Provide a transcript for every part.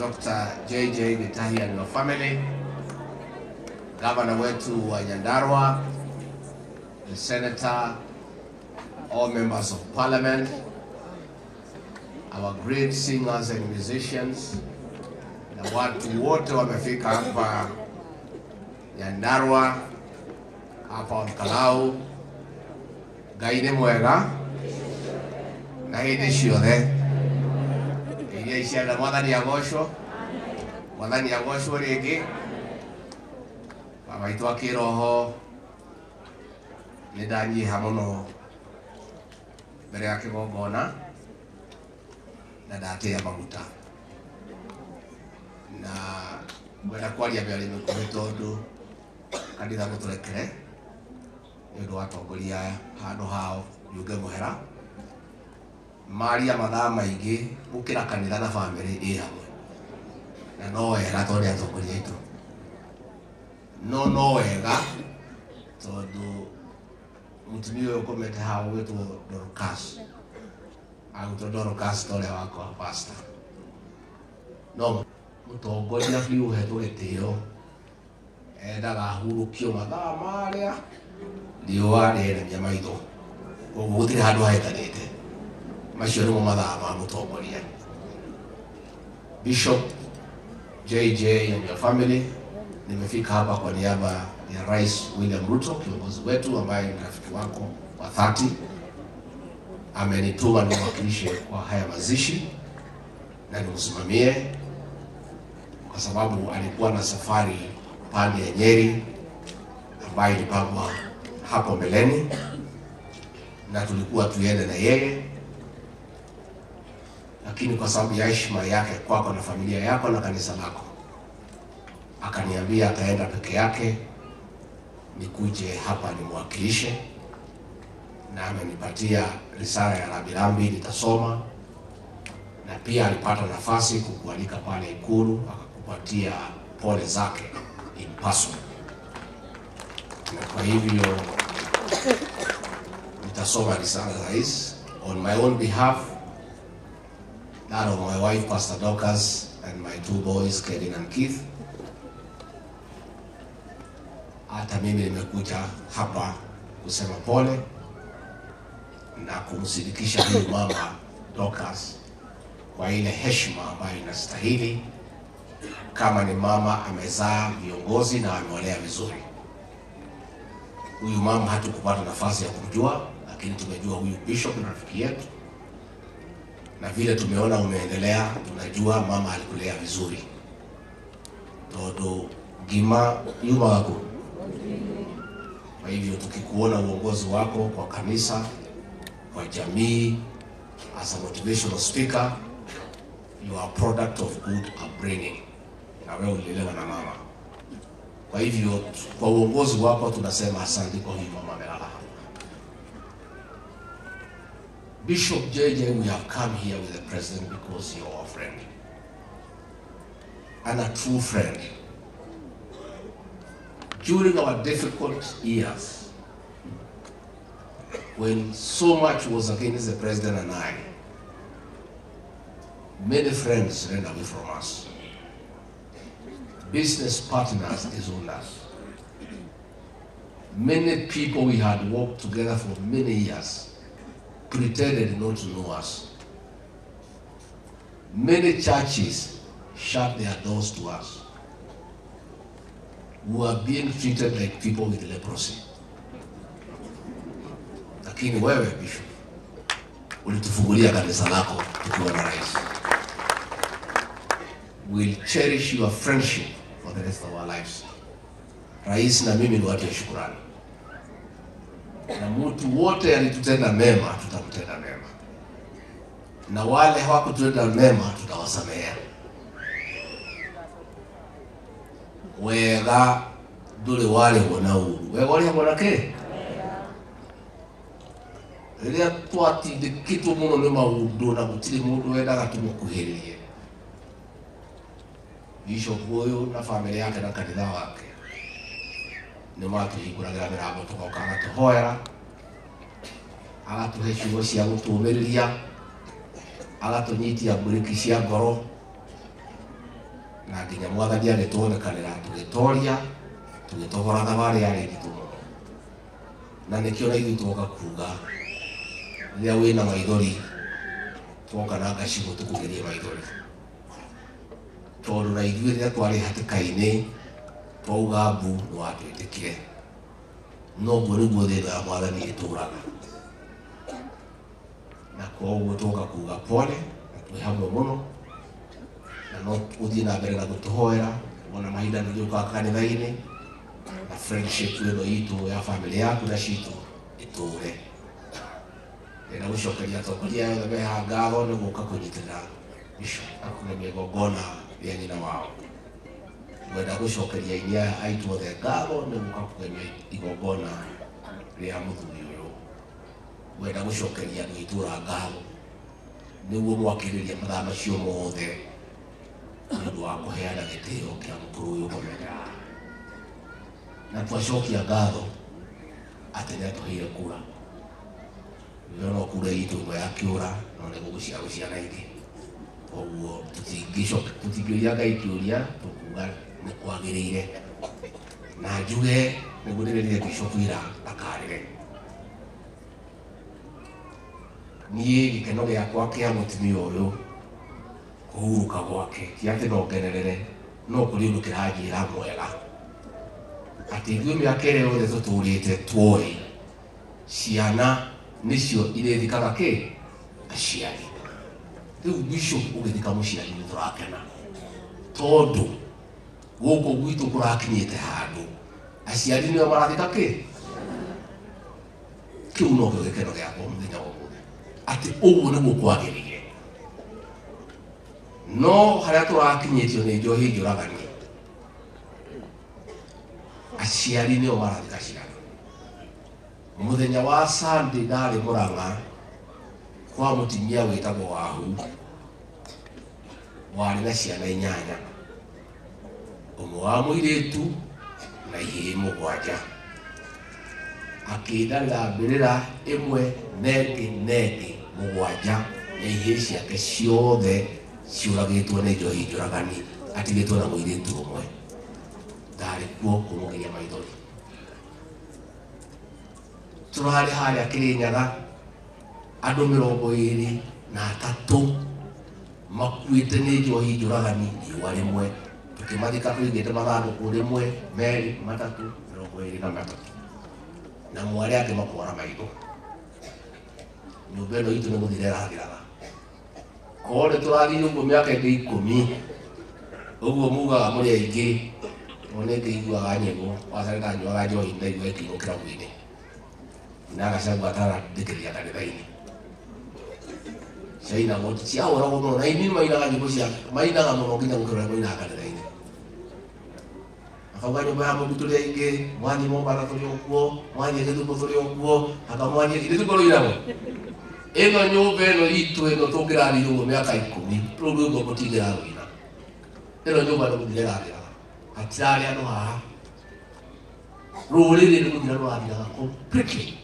Dr. JJ Gitahi and your family, Governor wetu wa Nyandarua, the Senator, all members of Parliament, our great singers and musicians, na watu wote wamefika hapa Nyandarua, hapa Onkalau, Gaine mwega, na hidi shiothe. Iria isiaga mwathani agocwo rĩngĩ. Baba itu akiroho nĩ ndanyiha mũno mbere ya kĩgongona na ndatĩa maguta na ngwenda kwaria mbere mĩkuhĩ tondũ kanitha mũtũrekere nĩ ũndũ wa atongoria handũ hao yũnge mũhera maria mathaa maingĩ gũkĩra kanitha na bamĩrĩ ĩ hamwe na no wega tondũ atongoria aitũ no wega tondũ mũtumia ũyũ ũkomete hau wĩtwo Dorcas agũtwo Dorcas tũrĩa wakwa pastor no mũtongoria biũ hetwo gĩtĩo endaga ahurũkio mathaa marĩa riũa rĩeremia maitho ũguo gũtirĩ handũ hahetanĩte macio nĩmo mathaa ma mũtongoria. Bishop JJ and your family, nimefika hapa kwa niaba ya Rais William Ruto, kiongozi wetu ambaye ni rafiki wako wa 30. Amenituma niwakilishe kwa haya mazishi na nimsimamie kwa sababu alikuwa na safari pande ya Nyeri ambayo ilipangwa hapo mbeleni na tulikuwa tuende na yeye, lakini kwa sababu ya heshima yake kwako na familia yako na kanisa lako akaniambia ataenda peke yake nikuje hapa nimwakilishe, na amenipatia risala ya rambirambi nitasoma, na pia alipata nafasi kukualika pale Ikulu akakupatia pole zake in person. Na kwa hivyo nitasoma risala ya rais on my own behalf, that of my wife Pastor Dorcas and my 2 boys Kevin and Keith. Hata mimi nimekuja hapa kusema pole na kumshirikisha huyu mama Dorcas kwa ile heshima ambayo inastahili. Kama ni mama amezaa viongozi na amewalea vizuri. Huyu mama hatukupata nafasi ya kumjua, lakini tumejua huyu bishop na rafiki yetu, na vile tumeona umeendelea tunajua mama alikulea vizuri. Todo gima yuma wako. Kwa hivyo tukikuona uongozi wako kwa kanisa, kwa jamii, as a motivational speaker, you are a product of good upbringing. Na wewe ulilelewa na mama. Kwa hivyo kwa uongozi wako tunasema asante kwa huyu mama amelala. Bishop JJ, we have come here with the president because you're our friend. And a true friend. During our difficult years, when so much was against the president and I, many friends ran away from us. Business partners disowned us. Many people we had worked together for many years pretended not to know us. Many churches shut their doors to us. We were being treated like people with leprosy. Lakini wewe bishop, ulitufungulia kanisa lako tukiwa na rais. We'll cherish your friendship for the rest of our lives. Rais na mimi ni watu wa shukrani. Na mtu wote alitutenda mema tutamtenda mema, na wale hawakututenda mema tutawasamea. Wega dule wale wanau wega wale wanake ile twati dikitu muno ni maundu na gutiri mundu wendaga tumukuhirie. Bishop huyu na familia yake na kanitha wake nĩ matũhingũragĩra mĩrango tũgoka agatũhoera, agatuhe ciugo cia gũtũũmĩrĩria, agatũnyitia mburĩki cia ngoro, na nginya mwathani agĩtuonekanĩra tũgĩtoria tũgĩtogoratha barĩa arĩ nditũ mũno, na nĩkĩo na ithuĩ twoka kuga rĩrĩa wĩna maithori twoka na ngacigũ tũkũgerie maithori, tondũ na ithuĩ rĩrĩa twarĩ hatĩka-inĩ twauga mbu nĩwatwĩtĩkire, noguo nĩguo thĩna wa mwathani ĩtũraga, na koguo twoka kuga pole na twĩ hamwe mũno, na no ũthiĩ na mbere na gũtũhoera ona mahinda nĩgĩũkaga kanitha-inĩ, na friendship ĩno itũ ya family yaku na citũ ĩtũre. Ndĩrenda gũcokeria atongoria othe meha ngatho nĩ gũka kũnyitĩrĩra bishop na kũgemia igongona rĩa nyina wao. Ngwenda gũcokeria aini aya aitũ othe ngatho nĩ gũka kũgemia igongona rĩa mũthuri ũyũ. Ngwenda gũcokeria andũ a itũra ngatho nĩguo mwakĩrĩria mathaa macio mothe nĩ ũndũ wa kũheana gĩtĩo kĩa mũkũrũ ũyũ ũkomenya, na twacokia ngatho atĩ nĩatũheire kura. Nĩona kura itũ ĩmwe yakĩũra no nĩ gũgũciarwo ciana ingĩ, koguo tũtingĩũria Ngai kĩũria, tũkuga nĩ kwagĩrĩire, na njuge nĩguo ndĩrĩrire bishop ira ndakarĩre. Niĩ gĩkeno gĩakwa kĩa mũtumia ũyũ kũhurũka gwake ti atĩ no ngenerere, no kũrĩ ũndũ kĩranjĩra mwega atĩ ithuĩ mĩaka ĩrĩa yothe tũtũrĩte tuoĩ ciana nĩcio irĩthikaga kĩ aciari. Rĩu bishop ũgĩthika mũciari nĩ tũrakena, tondũ gũkũ gwitũ kũrakinyĩte handũ aciari nĩo marathika kĩ. Kĩu no kĩo gĩkeno gĩakwa mũthenya wa ũmũthĩ, atĩ ũguo nĩguo kwagĩrĩire. No harĩa tũrakinyĩtio nĩ njohi njũragani, aciari nĩo marathika ciana. Mũthenya wa Sunday ndarĩ Mũrang'a kwa mũtumia wĩtagwo Wahu, warĩ na ciana 8, ũmwe wa mũirĩtu na ihĩĩ 7, akĩndarĩra mbĩrĩra ĩmwe nengĩ 7 na ihĩĩ ciake ciothe ciũragĩtwo nĩ njohi njũragani, atigĩtwo na mũirĩtu ũmwe. Ndarĩ kuo kũmũgeria maithori. Tũrarĩ harĩa Kĩrĩnyaga andũ 23 makuĩte nĩ njohi njũragani riũa rĩmwe, tũkĩmathika tũigĩte mathandũkũ 1, 2, 3, 23 na mwarĩ angĩ makwara maitho. Nyũmba ĩno itũ nĩ gũthira ĩrathiraga, korwo nĩ tũrathiĩ ũguo mĩaka ĩngĩ 10 ũguo mugaga mũrĩ aingĩ, no nĩ ngĩiguaga nyĩmbo wacarĩ ndanyuaga njohi ndaigua ĩkĩinwo kĩrabu-inĩ na Gachagua atarathikĩrĩria kanitha-inĩ. Ciainagwo ciahũragwo mũno, na aini mainaga nyĩmbo cia mainaga mũno nginya gũkĩrora mainaga kanitha-inĩ. Akauga nyũmba ya mũndũ tũrĩ aingĩ, mwathiĩ Mombatha tũrĩ okuo, mwathiĩ Gĩthumo tũrĩ okuo, akamwathiĩ ithuĩ tũkorwo inagwo. Ĩno nyũmba ĩno itũ ĩno tũngĩrathiĩ ũguo mĩaka 10 rĩu rĩu mũtingĩrathina. Ĩno nyũmba nĩ gũthira ĩrathiraga, hatirarĩ andũ haha, rũrĩrĩ nĩ gũthira rũrathiraga completely,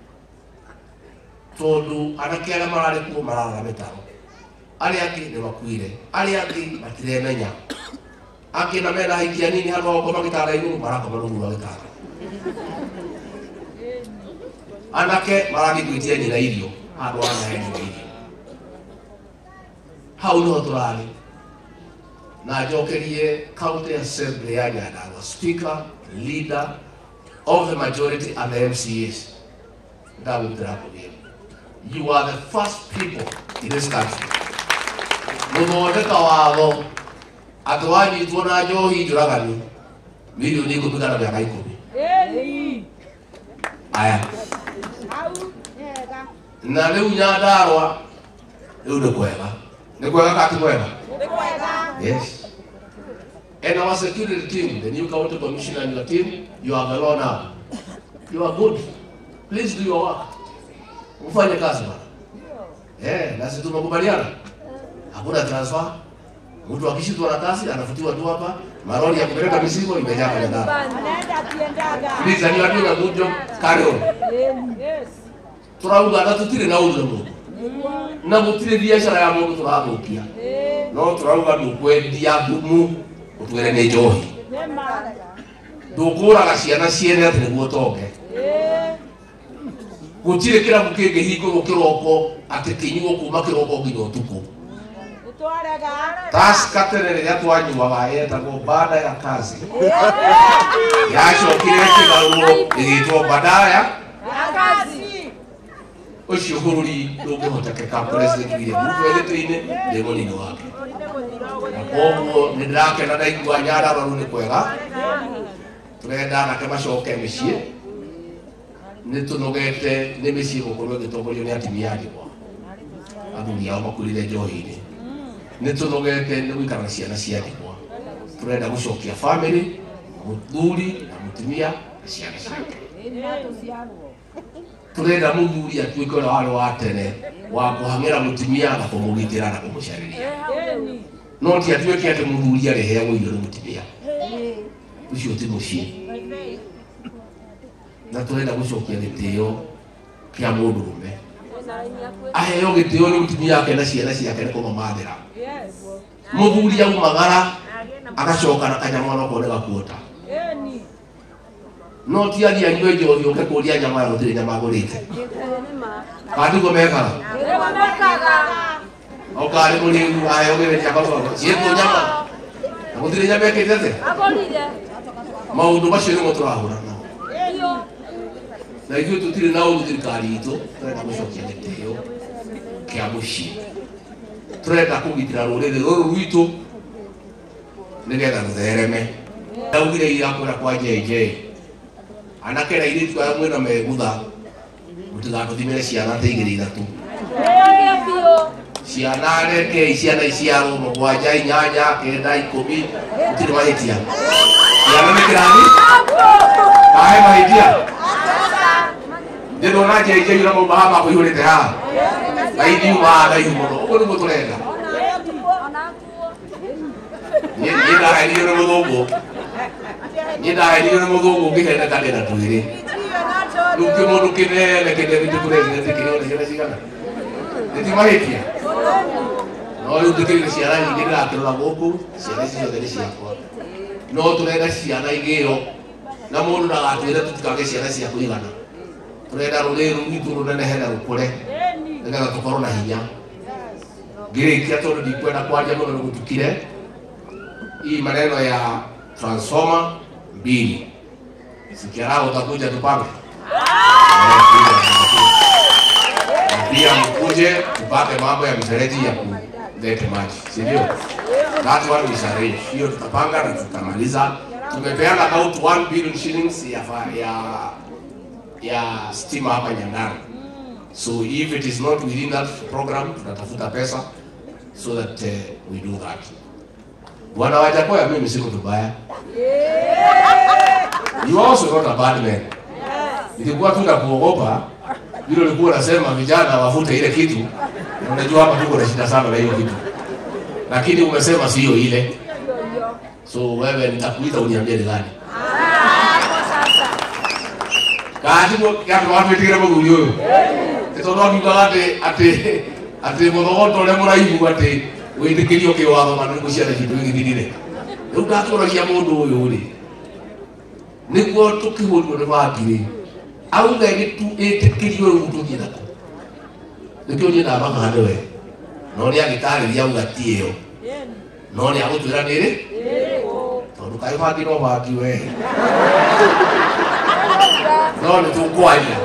tondũ anake arĩa mararĩ kuo mararora mĩtaro, arĩa angĩ nĩ makuire, arĩa angĩ matiremenya, angĩ na mena aikia nini handũ ha gũkoma gĩtanda-inĩ marakoma rungu rwa gĩtanda. Anake marathiĩ gwĩtia nyina irio handũ ha mahe nyina irio. Hau nĩho tũrarĩ, na njokerie County Assembly ya Nyandarua, Speaker, Leader of the majority and the MCAs. Ndagũtĩra kũgĩa. You are the first people in this country gũthondeka watho atĩ wanyitwo na njohi njũragani milioni 10 kana mĩaka 10. Aya. Na rĩu Nyandarua rĩu nĩ kwega. Nĩ kwega kati kwega? Nĩ kwega. Yes. And our security team, the new county commissioner and your team, you are below now. You are good. Please do your work. Ufanye kazi bwana. Na sisi tumekubaliana. Hakuna transfer. Mtu akishitwa na kazi anafutiwa tu hapa. Maroli ya kupeleka mizigo imejaa kwenye ndani. Anaenda akiendaga. Please, and you are doing a good job. Carry on. Yes. Turauga na tutire na ũndũ mũndũ. Na gũtirĩ biacara ya mũndũ tũrathũkia. No turauga ndũkwendia thumu utwere ni njohi ndukura gaciana ciene ati niguo tonge gutire kirabu kingi hingurwo kiroko ati kinyuo kuma kiroko nginya utuku taskatene riria twanyuaga yetagwo baada ya kazi yacokire kigaruro igitwo baada ya kazi ucio bururi ndungihotekeka president William Ruto elete-ini ndi munini wake koguo nindirakena ndaigua Nyandarua ni kwega turenda nake macoke micii nitunogete ni micii gukorwo gitongorio ni atimia ndigwa athuri ao makurire njohi-ini nitunogete ni gwikara na ciana cia ndigwa turenda gucokia family muthuri na mutumia na ciana ciake turenda muthuri atuike ura wari wa tene wa kuhangira mutumia na kumugitira na kumucariria no ti atuike ati muthuri ari heagwo irio ni mutumia ucio ti mucii na turenda gucokia gitio kia mundurume aheo gitio ni mutumia yake na ciana ciake ni kumamathira muthuri aumagara agacoka na kanyamwana kone gakuota no ti ali anywe njohi uke kuria nyama ya gutire nyama agurite kandi gomeka okari mulingu ayo gere chakoro cieko nyama gutire nyama ekitete agorire maundu macio ni muturahura na ithuĩ tutire na ũru thirikari itũ turenda gucokia gĩtĩo kia mucii turenda kũgitĩra rũrĩrĩ rũrũ rwitũ nigetha rũthereme ndaugire ira kũra kwa JJ anake na airĩtu aya mwĩna megutha mũtigatũthimĩre ciana ta 2-3 ciana rekei ciana iciarwo 7 8 9 10 gũtirĩ mahĩtia ciana nĩ kĩrathi kahe mahĩtia ndĩrona JJ na maumbaga makũihũrĩte haha na ithiumaga ndaihu mũno ũguo nĩguo tũrenda niĩ ndaherirwo nĩ mũthũngũ ngĩhendeka ndĩna twĩrĩ rĩu kĩmũndũ kĩnene kĩnene president kĩrĩona ciana cigana nĩtimahĩtia no rĩu ndĩkĩrire ciana nyingĩ ndĩrakĩrora gũkũ ciana ici ciothe nĩ ciakwa no tũrenda ciana igĩo na mũndũ ndagatwĩre tũtikage ciana cia kũigana turenda rũrĩrĩ rwitũ rũnenehe na rũkũre nĩgetha tũkorwo na hinya ngĩrĩkia tondũ ndikwenda kwaria mũno nĩgũtukire hii maneno ya transformer 2 sikiarao utakuja tupange pia mkuje tupate mambo ya mifereji ya kuleta maji, si ndio? That one is arranged. Hiyo tutapanga na tutamaliza. Tumepeana about 1 billion shillings ya stima hapa Nyandarua. So if it is not within that program, tunatafuta pesa so that we do that. Bwana Wajakoya, mimi siko tubaya. You also not a bad man. Nilikuwa tu na kuogopa vile ulikuwa unasema vijana wafute ile kitu. Unajua hapa tuko na shida sana na hiyo kitu. Lakini umesema sio ile. So wewe nitakuita uniambie ni gani? Kaji mo kama watu tigire mo guyo. Eto no kiuga ate muthongo le muraibu ate witikirio kiwatho na nigucia na kindu githirire. Riu ngaturagia mundu uyu ri. Niguo tukihurio ni makiri. Auga gitu itikirio ututhie nako. Nikio ni na baba handewe. No ni agitari ya ugatio. No ni agutwira niri? Tondu kai bagi no bagi we. No ni tukwaia.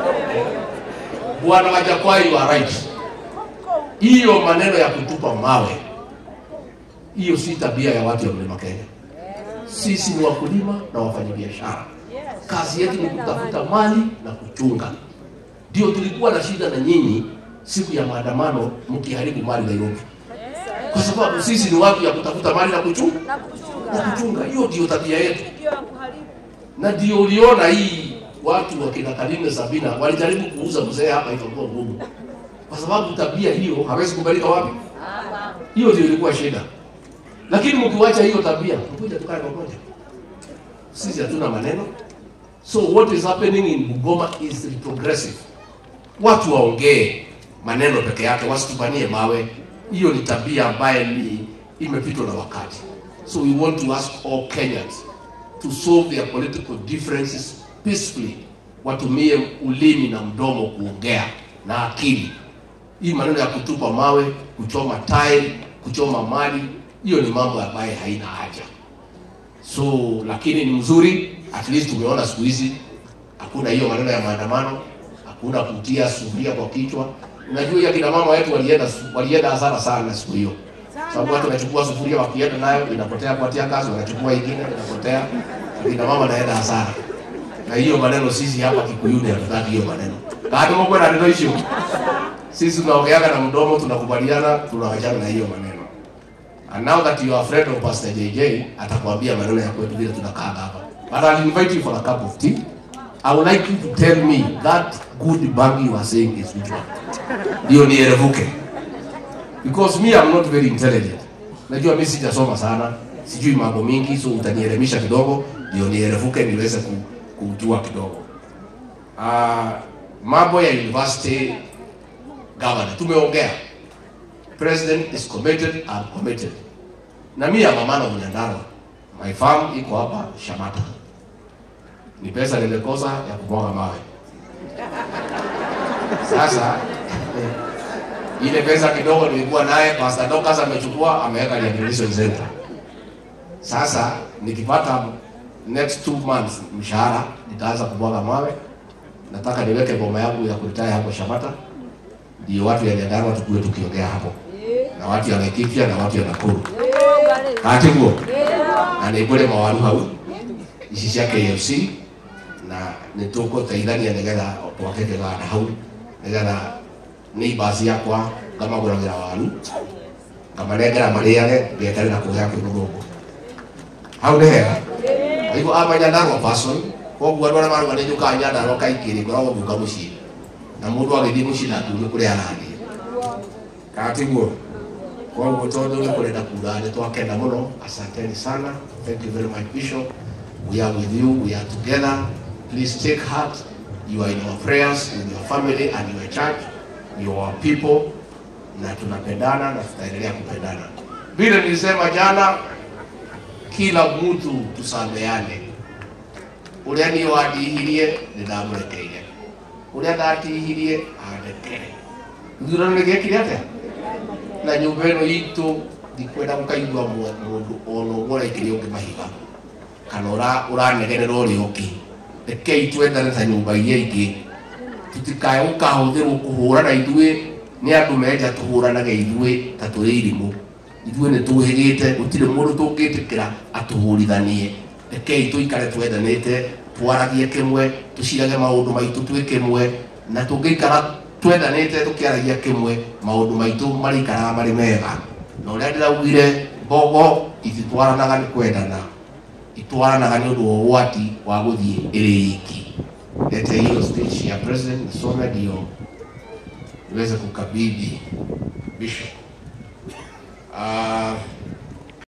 Bwana Wajakoya, you are right. Hiyo maneno ya kutupa mawe, hiyo si tabia ya watu wa Mlima Kenya. Sisi ni wakulima na wafanyabiashara. Kazi yetu ni kutafuta mali na kuchunga. Ndio tulikuwa na shida na nyinyi siku ya maandamano mkiharibu mali Nairobi. Kwa sababu sisi ni watu ya kutafuta mali na kuchunga. Hiyo ndio tabia yetu. Na ndio uliona hii watu wa kina Karine Sabina walijaribu kuuza mzee hapa ikakuwa ngumu. Kwa sababu tabia hiyo hawezi kubalika wapi? Hiyo ndio ilikuwa shida. Lakini mkiwacha hiyo tabia, mkuja tukae pamoja. Sisi hatuna maneno. So what is happening in Bungoma is retrogressive. Watu waongee maneno peke yake, wasitupanie mawe. Hiyo ni tabia ambayo ni imepitwa na wakati. So we want to ask all Kenyans to solve their political differences peacefully. Watumie ulimi na mdomo kuongea na akili. Hii maneno ya kutupa mawe, kuchoma tairi, kuchoma mali, hiyo ni mambo ambayo haina haja. So lakini ni mzuri, at least tumeona siku hizi hakuna hiyo maneno ya maandamano, hakuna kutia sufuria kwa kichwa. Unajua ya kina mama wetu walienda hasara sana siku hiyo. Sababu watu wanachukua sufuria wakienda nayo inapotea kwa tia kazi, wanachukua nyingine inapotea. Kina mama naenda hasara. Na hiyo maneno sisi hapa Kikuyuni hatutaki hiyo maneno. Kama mko na neno hicho, sisi tunaongeaga na mdomo, tunakubaliana, tunaachana na hiyo maneno. And now that you are afraid of Pastor JJ, atakwambia maneno ya kwetu vile tunakaa hapa. But I'll invite you for a cup of tea. I would like you to tell me that good bag you are saying is which one. Ndio nierevuke. Because me, I'm not very intelligent. Najua mimi sijasoma sana, sijui mambo mingi, so utanielemisha kidogo ndio nierevuke niweze kujua kidogo. Mambo ya university governor tumeongea. President is committed, I'm committed. Na mimi ama mama Nyandarua. My farm iko hapa Shamata. Ni pesa nimekosa ya kumwaga mawe. Sasa ile pesa kidogo nilikuwa naye Pastor Dokas amechukua ameweka rehabilitation center. Sasa nikipata next 2 months mshahara nitaanza kumwaga mawe. Nataka niweke boma yangu ya kuretire hapo Shamata. Ndio watu ya Nyandarua tukue tukiongea hapo. Na watu ya Laikipia na watu ya Nakuru. Katibu. Na nibule mawaru hau. Ici ya KFC na nituko taithania nigetha twakeke gana hau nigetha ni basi yakwa kama guragira waru kama negera mariage ngetari na kuya kirugo hau ne hega aigo amanya Nyandarua person koguo andũ arĩa maruga nĩ njuka Nyandarua kaingĩ ngoragwo nduka mũciĩ na mũndũ agĩthiĩ mũciĩ na tuge kũrĩa arathiĩ katiguo koguo tondũ nĩ kũrenda kuga nĩ twakenda mũno. Asanteni sana. Thank you very much Bishop. We are with you, we are together. Please take heart. You are in our prayers with your family and your church. You are people. Na tunapendana na tutaendelea kupendana. Vile nilisema jana, kila mtu tusameane. Uria ni wadihirie ndamrekeire. Uria ndatihirie andekere. Ndura nigekire ate. Na nyumba ino itu ndikwenda mukaigwa mundu ono gore kiri ungi mahiga. Kana uranegerera uri uki. Rekei twendane ta nyumba iria ingi. Tutikae ukahũthĩrwo kuhũrana ithuĩ ni andu menja tuhũranage ithuĩ ta tũrĩ irimũ. Ithuĩ nĩ tũhĩgĩte, gũtirĩ mũndũ tũngĩtĩkĩra atũhũrithanie. Rekei tũikare twendanĩte, twaragie kĩmwe, tũcirage maũndũ maitũ twĩ kĩmwe, na tũngĩikara twendanĩte tũkĩaragia kĩmwe, maũndũ maitũ marĩikaraga marĩ mega. Na ũrĩa ndĩraugire Mbogo ititwaranaga nĩ kwendana, itwaranaga nĩ ũndũ wa ũgwati wa gũthiĩ ĩrĩ iki. Lete hiyo speech ya president nisome ndio niweze kukabidhi Bishop.